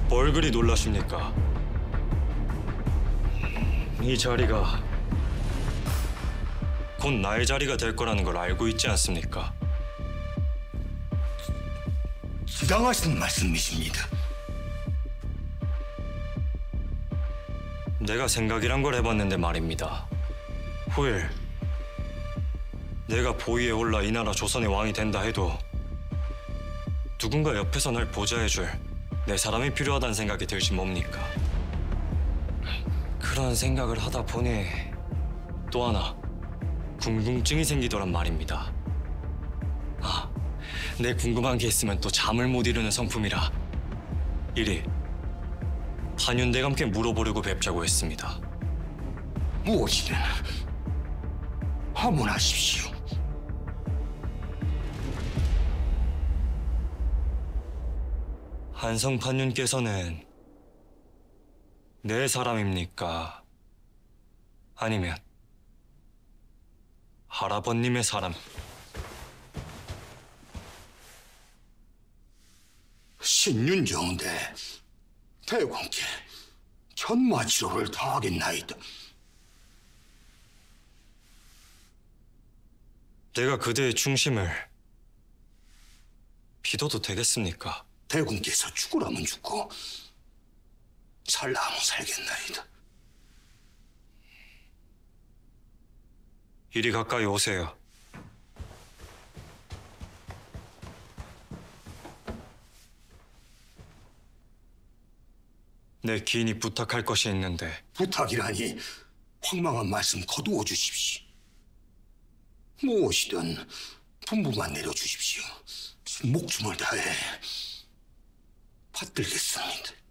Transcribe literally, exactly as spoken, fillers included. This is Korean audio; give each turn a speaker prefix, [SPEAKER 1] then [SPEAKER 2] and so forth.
[SPEAKER 1] 뭘 그리 놀라십니까? 이 자리가 곧 나의 자리가 될 거라는 걸 알고 있지 않습니까?
[SPEAKER 2] 부당하신 말씀이십니다.
[SPEAKER 1] 내가 생각이란 걸 해봤는데 말입니다. 후일, 내가 보위에 올라 이 나라 조선의 왕이 된다 해도 누군가 옆에서 날 보좌해줄 내 사람이 필요하다는 생각이 들지 뭡니까? 그런 생각을 하다 보니 또 하나 궁금증이 생기더란 말입니다. 아, 내 궁금한 게 있으면 또 잠을 못 이루는 성품이라 이리 판윤대감께 물어보려고 뵙자고 했습니다.
[SPEAKER 2] 무엇이든 하문하십시오.
[SPEAKER 1] 한성 판윤께서는 내 사람입니까? 아니면 할아버님의 사람?
[SPEAKER 2] 신윤정대 대왕께 천마치로를 다하겠나이다.
[SPEAKER 1] 내가 그대의 충심을 믿어도 되겠습니까?
[SPEAKER 2] 대군께서 죽으라면 죽고 살라면 살겠나이다.
[SPEAKER 1] 이리 가까이 오세요. 내 기인이 부탁할 것이 있는데.
[SPEAKER 2] 부탁이라니 황망한 말씀 거두어 주십시오. 무엇이든 분부만 내려주십시오. 목숨을 다해 받들겠습니다.